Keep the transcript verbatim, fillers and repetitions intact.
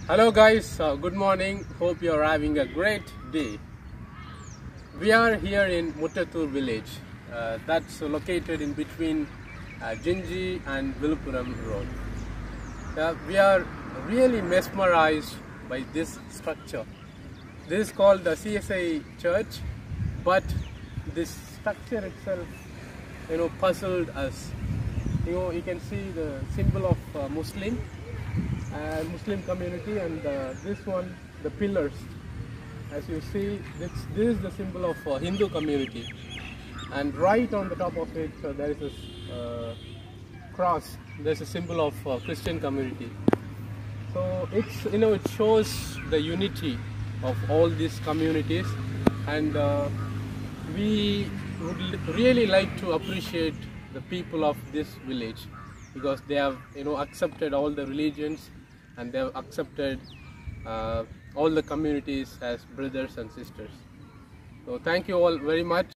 Hello guys, uh, good morning. Hope you are having a great day. We are here in Muttatur village. Uh, that's located in between uh, Jinji and Viluppuram road. Uh, we are really mesmerized by this structure. This is called the C S I church, but this structure itself, you know, puzzled us. You know, you can see the symbol of uh, Muslim. Uh, Muslim community, and uh, this one, the pillars, as you see, this, this is the symbol of uh, Hindu community, and right on the top of it uh, there is a uh, cross. There's a symbol of uh, Christian community. So it's, you know, it shows the unity of all these communities, and uh, we would really like to appreciate the people of this village, because they have, you know, accepted all the religions, and they have accepted uh, all the communities as brothers and sisters. So thank you all very much.